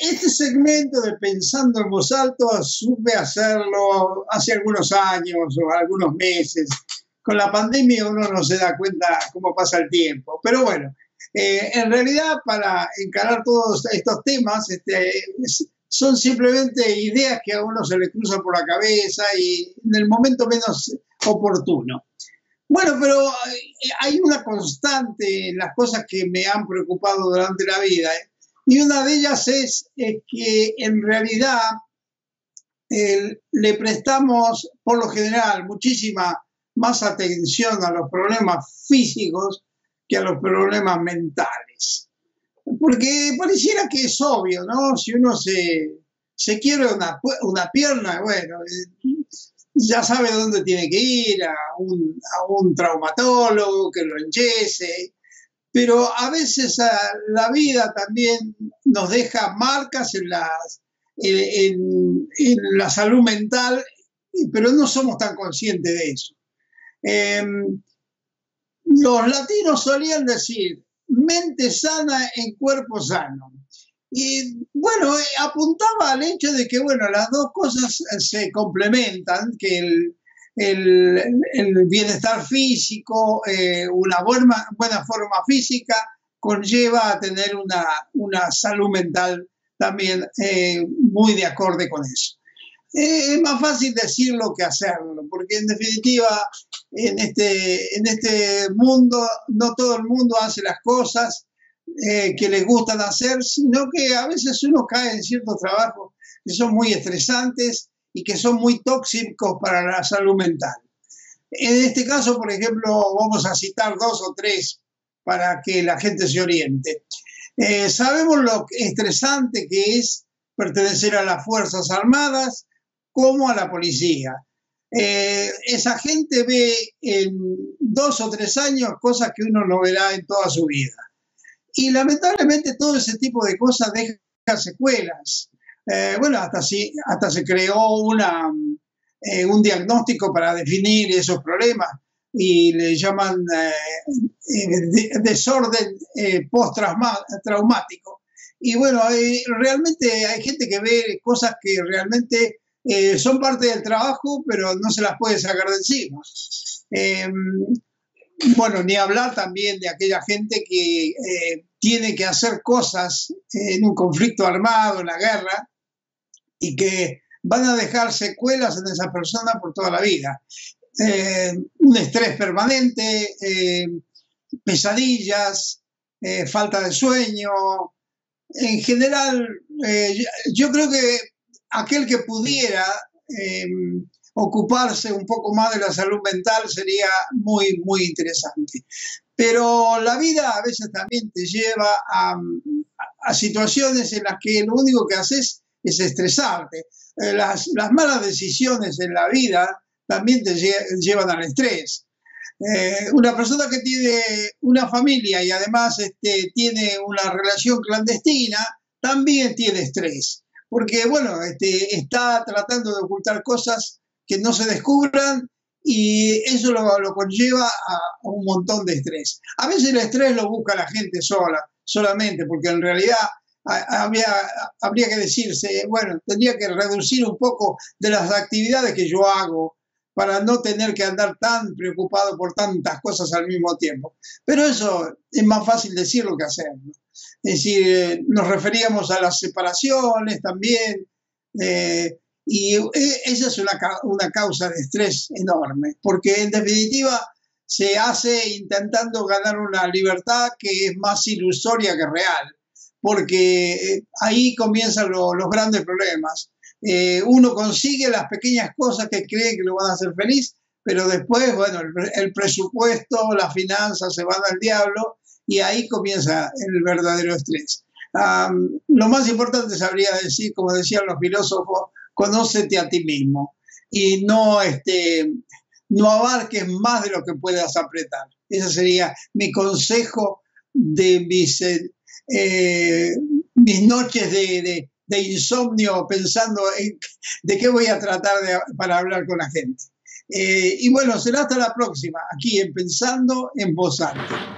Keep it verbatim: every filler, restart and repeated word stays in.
este segmento de Pensando en Voz Alta supe hacerlo hace algunos años o algunos meses. Con la pandemia uno no se da cuenta cómo pasa el tiempo. Pero bueno, eh, en realidad para encarar todos estos temas este, son simplemente ideas que a uno se le cruzan por la cabeza y en el momento menos oportuno. Bueno, pero hay una constante en las cosas que me han preocupado durante la vida, ¿eh? Y una de ellas es eh, que en realidad eh, le prestamos, por lo general, muchísima más atención a los problemas físicos que a los problemas mentales. Porque pareciera que es obvio, ¿no? Si uno se, se quiere una, una pierna, bueno, eh, ya sabe dónde tiene que ir, a un, a un traumatólogo que lo enyese. Pero a veces a, la vida también nos deja marcas en, las, en, en la salud mental, pero no somos tan conscientes de eso. Eh, los latinos solían decir, mente sana en cuerpo sano. Y bueno, apuntaba al hecho de que, bueno, las dos cosas se complementan, que el, el, el bienestar físico, eh, una buena, buena forma física, conlleva a tener una, una salud mental también eh, muy de acorde con eso. Eh, es más fácil decirlo que hacerlo, porque en definitiva, en este, en este mundo, no todo el mundo hace las cosas Eh, que les gustan hacer, sino que a veces uno cae en ciertos trabajos que son muy estresantes y que son muy tóxicos para la salud mental. En este caso, por ejemplo, vamos a citar dos o tres para que la gente se oriente. Eh, sabemos lo estresante que es pertenecer a las Fuerzas Armadas como a la policía. Eh, esa gente ve en dos o tres años cosas que uno no verá en toda su vida. Y lamentablemente todo ese tipo de cosas deja secuelas. Eh, bueno, hasta, si, hasta se creó una, eh, un diagnóstico para definir esos problemas y le llaman eh, eh, desorden eh, postraumático. Y bueno, hay, realmente hay gente que ve cosas que realmente eh, son parte del trabajo, pero no se las puede sacar de encima. Eh, Bueno, ni hablar también de aquella gente que eh, tiene que hacer cosas en un conflicto armado, en la guerra, y que van a dejar secuelas en esa persona por toda la vida. Eh, un estrés permanente, eh, pesadillas, eh, falta de sueño. En general, eh, yo creo que aquel que pudiera Eh, ocuparse un poco más de la salud mental sería muy, muy interesante. Pero la vida a veces también te lleva a, a situaciones en las que lo único que haces es estresarte. Eh, las, las malas decisiones en la vida también te lle llevan al estrés. Eh, una persona que tiene una familia y además este, tiene una relación clandestina también tiene estrés. Porque, bueno, este, está tratando de ocultar cosas que no se descubran y eso lo, lo conlleva a, a un montón de estrés. A veces el estrés lo busca la gente sola, solamente, porque en realidad a, había, habría que decirse, bueno, tendría que reducir un poco de las actividades que yo hago para no tener que andar tan preocupado por tantas cosas al mismo tiempo. Pero eso es más fácil decirlo que hacerlo. Es decir, eh, nos referíamos a las separaciones también, eh, y esa es una, una causa de estrés enorme, porque en definitiva se hace intentando ganar una libertad que es más ilusoria que real, porque eh, ahí comienzan lo, los grandes problemas. Eh, uno consigue las pequeñas cosas que cree que lo van a hacer feliz, pero después, bueno, el, el presupuesto, las finanzas se van al diablo y ahí comienza el verdadero estrés. Um, lo más importante sabría decir, como decían los filósofos, conócete a ti mismo y no, este, no abarques más de lo que puedas apretar. Ese sería mi consejo de mis, eh, mis noches de, de, de insomnio pensando en de qué voy a tratar de, para hablar con la gente. Eh, y bueno, será hasta la próxima, aquí en Pensando en Voz Alta.